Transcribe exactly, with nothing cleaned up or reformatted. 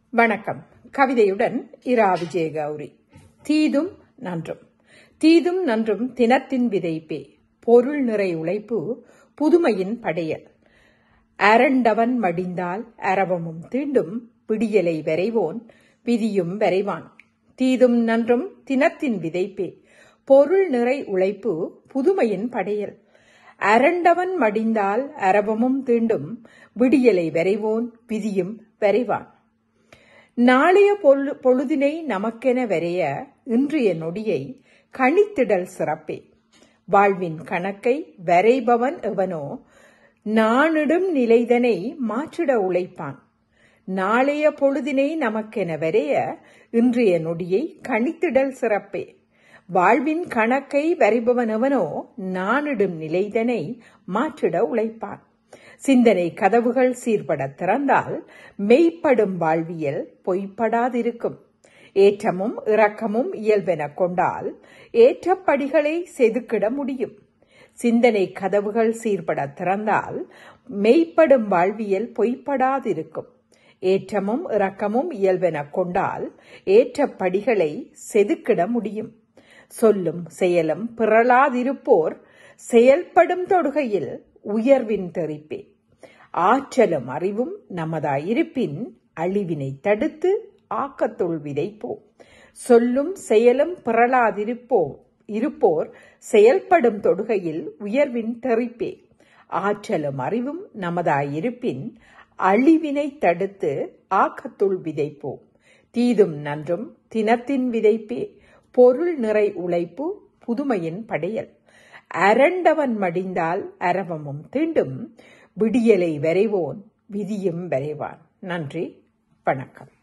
வணக்கம். கவிதையுடன் இரா விஜயகௌரி. தீதும் நன்றும். தீதும் நன்றும் தினத்தின் விதைப்பே, பொருள் நிறை உழைப்பு புதுமையின் படையல். அரண்டவன் மடிந்தால் அரவமும் தீண்டும், பிடியலை வரைவோன் விதியும் வரைவான். தீதும் நன்றும் தினத்தின் விதைப்பே, பொருள் நிறை உழைப்பு புதுமையின் படையல். அரண்டவன் மடிந்தால் அரவமும் தீண்டும், விடியலை வரைவோன் விதியும் வரைவான். நாளைய பொழுதினை நமக்கென வரைய இன்றைய நொடியை கணித்திடல் சிறப்பே. வாழ்வின் கணக்கை வரைபவன் எவனோ நானிடும் நிலைதனை மாற்றிட உழைப்பான். நாளைய பொழுதினை நமக்கென வரைய இன்றைய நொடியை கணித்திடல் சிறப்பே. வாழ்வின் கணக்கை வரைபவன் எவனோ நானிடும் நிலைதனை மாற்றிட உழைப்பான். சிந்தனை கதவுகள் சீர்பட திறந்தால் மெய்ப்படும் வாழ்வியல் பொய்ப்படாதிருக்கும். ஏற்றமும் இறக்கமும் இயல்பென கொண்டால் ஏற்றப்படிகளை செதுக்கிட முடியும். சிந்தனை கதவுகள் சீர்பட திறந்தால் மெய்ப்படும் வாழ்வியல் பொய்ப்படாதிருக்கும். ஏற்றமும் இறக்கமும் இயல்பென கொண்டால் ஏற்றப்படிகளை செதுக்கிட முடியும். சொல்லும் செயலும் பிறளாதிருப்போர் செயல்படும் தொடுகையில் உயர்வின் தெரிப்பே. ஆற்றலும் அறிவும் நமதாயிருப்பின் அழிவினை தடுத்து ஆக்கத்துள் விதைப்போம். சொல்லும் செயலும் பிறளாதிருப்போம் இருப்போர் செயல்படும் தொடுகையில் உயர்வின் தெரிப்பே. ஆற்றலும் அறிவும் நமதாயிருப்பின் அழிவினை தடுத்து ஆக்கத்துள் விதைப்போம். தீதும் நன்றும் தினத்தின் விதைப்பே, பொருள் நிறை உழைப்பு புதுமையின் படையல். அரண்டவன் மடிந்தால் அரவமும் தீண்டும், விடியலை வரைவோன் விதியும் வரைவான். நன்றி, வணக்கம்.